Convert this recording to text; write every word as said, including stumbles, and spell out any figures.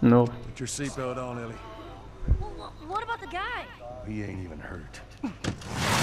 No. Put your seatbelt on, Ellie. Well, what about the guy? He ain't even hurt.